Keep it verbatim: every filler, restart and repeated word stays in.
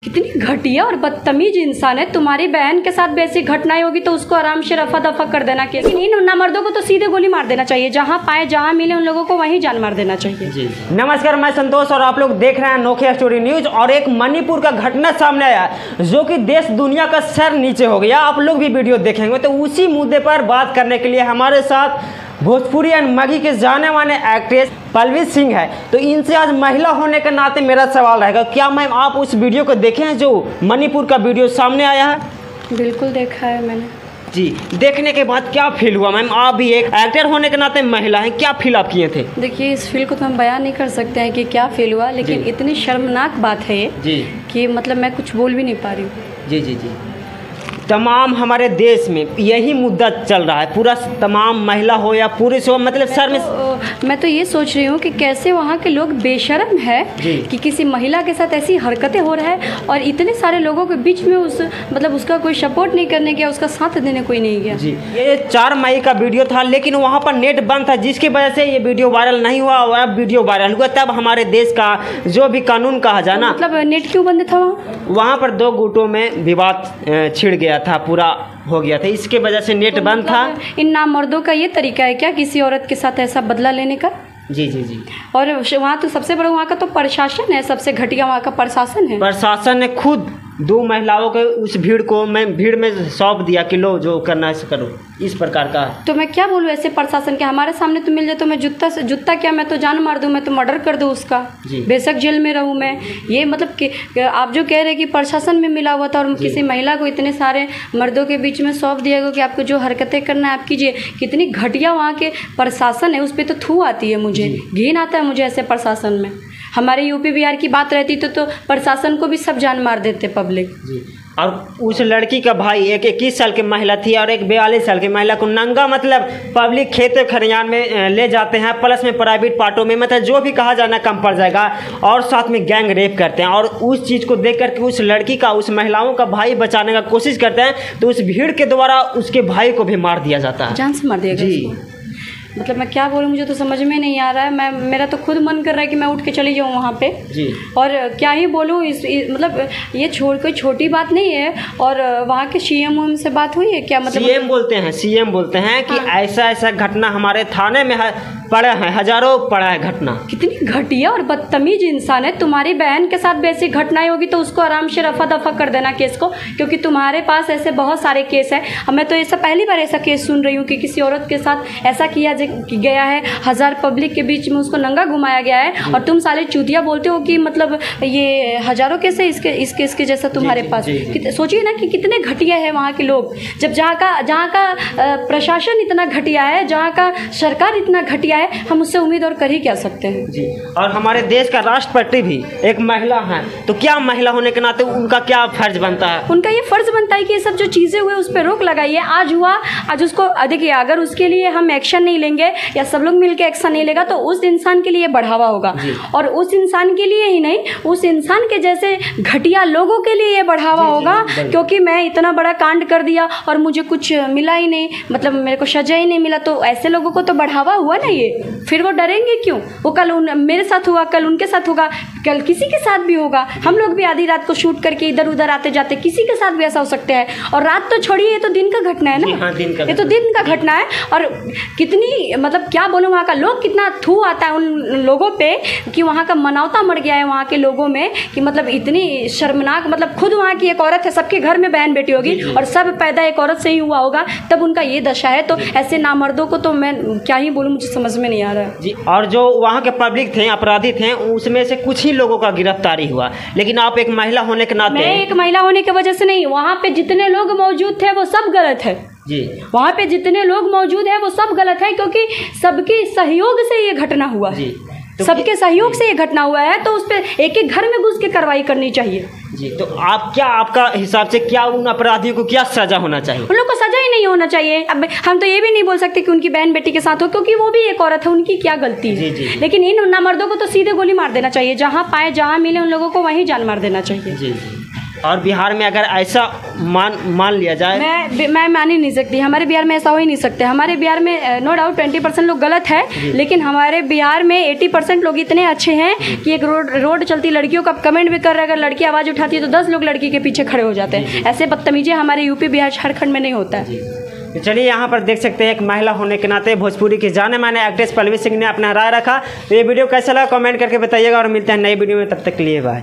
कितनी घटिया और बदतमीज इंसान है। तुम्हारी बहन के साथ वैसी घटनाएं होगी तो उसको आराम से रफा दफा कर देना चाहिए, लेकिन इन नामर्दों को तो सीधे गोली मार देना चाहिए। जहां पाए जहां मिले उन लोगों को वहीं जान मार देना चाहिए। जी नमस्कार, मैं संतोष और आप लोग देख रहे हैं अनोखी स्टोरी न्यूज। और एक मणिपुर का घटना सामने आया जो कि देश दुनिया का सर नीचे हो गया। आप लोग भी वीडियो देखेंगे तो उसी मुद्दे पर बात करने के लिए हमारे साथ भोजपुरी एंड मगही के जाने माने एक्ट्रेस पल्लवी सिंह है। तो इनसे आज महिला होने के नाते मेरा सवाल रहेगा, क्या मैम आप उस वीडियो को देखे हैं जो मणिपुर का वीडियो सामने आया है? बिल्कुल देखा है मैंने। जी, देखने के बाद क्या फील हुआ मैम? आप भी एक एक्टर होने के नाते महिला हैं, क्या फील आप किए थे? देखिए, इस फील को तो हम बयान नहीं कर सकते हैं कि क्या फील हुआ, लेकिन इतनी शर्मनाक बात है ये जी कि मतलब मैं कुछ बोल भी नहीं पा रही हूँ। जी जी जी तमाम हमारे देश में यही मुद्दा चल रहा है, पूरा तमाम महिला हो या पुरुष हो, मतलब सर में तो, मैं तो ये सोच रही हूँ कि कैसे वहाँ के लोग बेशर्म है कि किसी महिला के साथ ऐसी हरकतें हो रहा है और इतने सारे लोगों के बीच में उस मतलब उसका कोई सपोर्ट नहीं करने गया, उसका साथ देने कोई नहीं गया। जी, ये चार मई का वीडियो था, लेकिन वहाँ पर नेट बंद था जिसकी वजह से ये वीडियो वायरल नहीं हुआ। और अब वीडियो वायरल हुआ तब हमारे देश का जो भी कानून कहा जाना, मतलब नेट क्यों बंद था वहाँ? वहाँ पर दो गुटों में विवाद छिड़ गया था, पूरा हो गया था, इसके वजह से नेट तो बंद था। इन नामर्दों का ये तरीका है क्या किसी औरत के साथ ऐसा बदला लेने का? जी जी जी और वहाँ तो सबसे बड़ा वहाँ का तो प्रशासन है, सबसे घटिया वहाँ का प्रशासन है। प्रशासन ने खुद दो महिलाओं के उस भीड़ को मैं भीड़ में सौंप दिया कि लो जो करना है करो, इस प्रकार का। तो मैं क्या बोलूँ ऐसे प्रशासन के? हमारे सामने तो मिल जाए तो मैं जूता से जूता क्या, मैं तो जान मार दूँ, मैं तो मर्डर कर दूँ उसका, बेशक जेल में रहूँ मैं। ये मतलब कि आप जो कह रहे हैं कि प्रशासन में मिला हुआ था और किसी महिला को इतने सारे मर्दों के बीच में सौंप दिया गया कि आपको जो हरकतें करना है आप कीजिए। कितनी घटिया वहाँ के प्रशासन है, उस पर तो थू आती है मुझे, घिन आता है मुझे ऐसे प्रशासन में। हमारे यूपी बिहार की बात रहती तो तो प्रशासन को भी सब जान मार देते पब्लिक। जी। और उस लड़की का भाई एक इक्कीस साल की महिला थी और एक बयालीस साल की महिला को नंगा मतलब पब्लिक खेत खलिहान में ले जाते हैं, प्लस में प्राइवेट पार्टों में, मतलब जो भी कहा जाना कम पड़ जाएगा, और साथ में गैंग रेप करते हैं। और उस चीज़ को देख करके उस लड़की का, उस महिलाओं का भाई बचाने का कोशिश करते हैं तो उस भीड़ के द्वारा उसके भाई को भी मार दिया जाता है, जान से मार दिया गया। जी, मतलब मैं क्या बोलूँ, मुझे तो समझ में नहीं आ रहा है। मैं मेरा तो खुद मन कर रहा है कि मैं उठ के चली जाऊँ वहाँ पे। जी। और क्या ही बोलूँ, इस, इस मतलब ये छोड़ कोई छोटी बात नहीं है। और वहाँ के सीएम उम से बात हुई है क्या? मतलब सीएम बोलते हैं सीएम बोलते हैं कि हाँ। ऐसा ऐसा घटना हमारे थाने में है, पड़ा है, हजारों पड़ा है घटना। कितनी घटिया और बदतमीज इंसान है। तुम्हारी बहन के साथ वैसी घटनाएं होगी तो उसको आराम से रफा दफा कर देना केस को, क्योंकि तुम्हारे पास ऐसे बहुत सारे केस हैं। मैं तो ऐसा पहली बार ऐसा केस सुन रही हूँ कि किसी औरत के साथ ऐसा किया गया है, हजार पब्लिक के बीच में उसको नंगा घुमाया गया है। और तुम साले चूतिया बोलते हो कि मतलब ये हजारों केस है इसके इसके इसके जैसा तुम्हारे जी, पास। सोचिए ना कि कितने घटिया है वहाँ के लोग। जब जहाँ का जहाँ का प्रशासन इतना घटिया है, जहाँ का सरकार इतना घटिया है, हम उससे उम्मीद और कर ही क्या सकते हैं। जी। और हमारे देश का राष्ट्रपति भी एक महिला है, तो क्या महिला होने के नाते उनका क्या फर्ज बनता है? उनका ये फर्ज बनता है कि ये सब जो चीज़ें हुए उस पर रोक लगाइए। आज हुआ, आज उसको देखिए, अगर उसके लिए हम एक्शन नहीं लेंगे या सब लोग मिलकर एक्शन नहीं लेगा तो उस इंसान के लिए बढ़ावा होगा, और उस इंसान के लिए ही नहीं, उस इंसान के जैसे घटिया लोगों के लिए ये बढ़ावा होगा। क्योंकि मैं इतना बड़ा कांड कर दिया और मुझे कुछ मिला ही नहीं, मतलब मेरे को सजा ही नहीं मिला, तो ऐसे लोगों को तो बढ़ावा हुआ ना ये। फिर वो डरेंगे क्यों? वो कल उन मेरे साथ हुआ, कल उनके साथ होगा, कल किसी के साथ भी होगा। हम लोग भी आधी रात को शूट करके इधर उधर आते जाते, किसी के साथ भी ऐसा हो सकता है। और रात तो छोड़िए, ये तो दिन का घटना है ना। हाँ, दिन का ये तो दिन का घटना है। और कितनी मतलब क्या बोलूँ, वहाँ का लोग कितना थू आता है उन लोगों पे कि वहाँ का मानवता मर गया है वहाँ के लोगों में, कि मतलब इतनी शर्मनाक। मतलब खुद वहाँ की एक औरत है, सबके घर में बहन बेटी होगी और सब पैदा एक औरत से ही हुआ होगा, तब उनका ये दशा है। तो ऐसे नामर्दों को तो मैं क्या ही बोलूँ, मुझे समझ में नहीं आ रहा है। जी। और जो वहाँ के पब्लिक थे, अपराधी थे, उसमें से कुछ ही लोगों का गिरफ्तारी हुआ, लेकिन आप एक महिला होने के नाते। मैं एक महिला होने की वजह से नहीं, वहाँ पे जितने लोग मौजूद थे वो सब गलत है। जी। वहाँ पे जितने लोग मौजूद हैं वो सब गलत है, क्योंकि सबके सहयोग से ये घटना हुआ है। तो सबके सहयोग से ये घटना हुआ है, तो उस पर एक एक घर में घुस के कार्रवाई करनी चाहिए। जी। तो आप क्या, आपका हिसाब से क्या उन अपराधियों को क्या सजा होना चाहिए? उन लोग को सजा ही नहीं होना चाहिए। अब हम तो ये भी नहीं बोल सकते कि उनकी बहन बेटी के साथ हो, क्योंकि वो भी एक औरत है, उनकी क्या गलती है। जी जी। लेकिन इन नामर्दों को तो सीधे गोली मार देना चाहिए। जहाँ पाए जहाँ मिले उन लोगों को वहीं जान मार देना चाहिए। जी जी। और बिहार में अगर ऐसा मान मान लिया जाए, मैं मैं मान ही नहीं सकती, हमारे बिहार में ऐसा हो ही नहीं सकता। हमारे बिहार में नो डाउट ट्वेंटी परसेंट लोग गलत है, लेकिन हमारे बिहार में एटी परसेंट लोग इतने अच्छे हैं कि एक रोड रोड चलती लड़कियों का कमेंट भी कर रहे हैं, अगर लड़की आवाज़ उठाती है तो दस लोग लड़की के पीछे खड़े हो जाते हैं। ऐसे बदतमीजी हमारे यूपी बिहार झारखंड में नहीं होता है। तो चलिए यहाँ पर देख सकते हैं एक महिला होने के नाते भोजपुरी की जाने माने एक्ट्रेस पल्लवी सिंह ने अपना राय रखा। तो ये वीडियो कैसा लगा कमेंट करके बताइएगा और मिलते हैं नई वीडियो में, तब तक के लिए बाय।